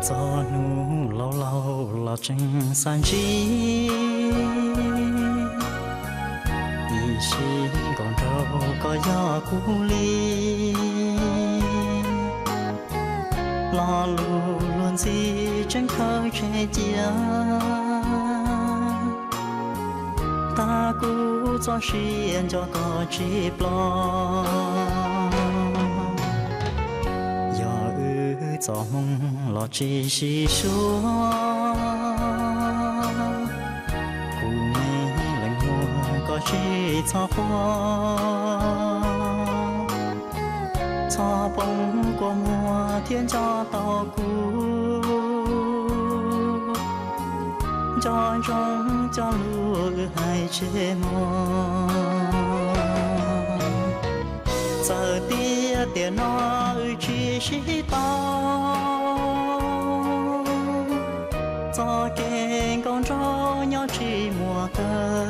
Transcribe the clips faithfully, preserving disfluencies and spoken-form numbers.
gió nu lâu lâu là tranh san chi ý xin còn đâu có gió cũ ly lo lu luôn gì tranh khơi che chia ta cũ cho xiên cho có chỉ lo gió mong lo chỉ xí xuống cụ mẹ lạnh mùa có chỉ cho hoa cho bóng của mùa thiên cho tàu cũ cho trong cho lúa hai chế mò giờ tia tiền nó chỉ chỉ tao cho kênh con chó nhau chỉ mùa cờ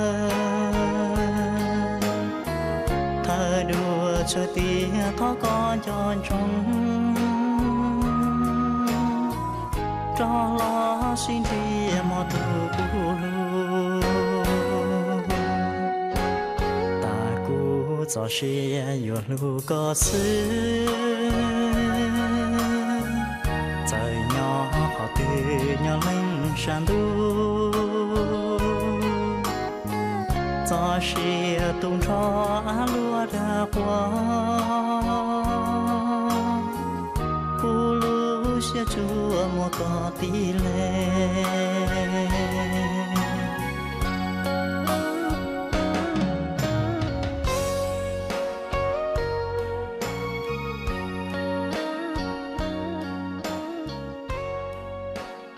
thơ đùa cho tia thó con cho trong cho lo xin tia mò từ cũ gió xia yêu lu có xứ trời nhỏ họ từ nhỏ lên sàn đu gió xia tung cho lúa đã qua cu lu xia chua mùa có tí lệ